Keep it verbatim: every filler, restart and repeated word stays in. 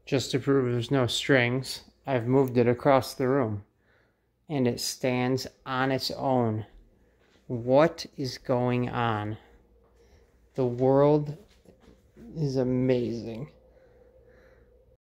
Just to prove there's no strings, I've moved it across the room. And it stands on its own. What is going on? The world is amazing.